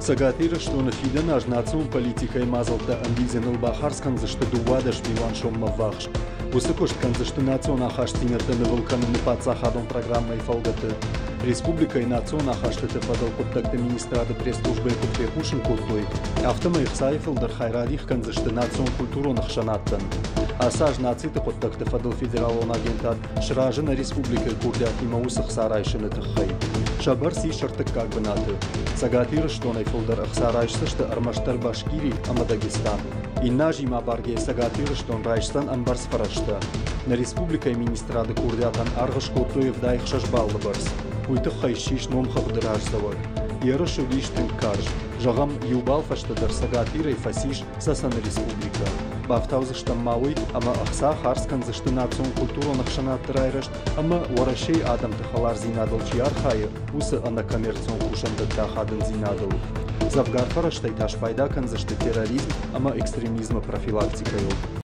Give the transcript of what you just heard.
Цагատիրը շտոնը ֆիդեն աժնացում պոլիտիկայի մազալտը անդիզենլ բախարսկան զշտը դուվադաշ միլան շոմը վախշ. Высокошт конституционно ахаштинята на вулканы нападцахадон программой фалгаты. Республика и национ ахаштыты подал коттакты министрады пресс-службы кутвехушин култуй. Автомы их сайфилдер хайрадих конзышты национ культуру нахшанаттан. Асаж нациты коттакты фадал федералон агентат шражина республика курдят и маусах сарайшины тахай. Шабар си шартык как бы наты. Цагатиры штонай филдер ахсарайшсы шты армаштар Башкирий ама Дагестан. И нажима барге Цагатиры штон райшсан амбарс фарашта. На республика и министрады курдятан аргыш култуев да их шашбаллы барс. Уйты хайшиш ном хавдыраж завод. Ярыш улиштын карж. Жагам юбал фаштадар Цагатиры и фасиш сасан республика. Бафтаузыштан мауи, ама ахса харскан зышты национ культуру нахшанаттырайрышт, ама уарашей адам тахалар зинадылчи архайы, усы ана коммерцион кушанды тахадын зинадыл. Завгарфараштай ташпайдакан зышты терроризм, ама экстремизма профилактикайыл.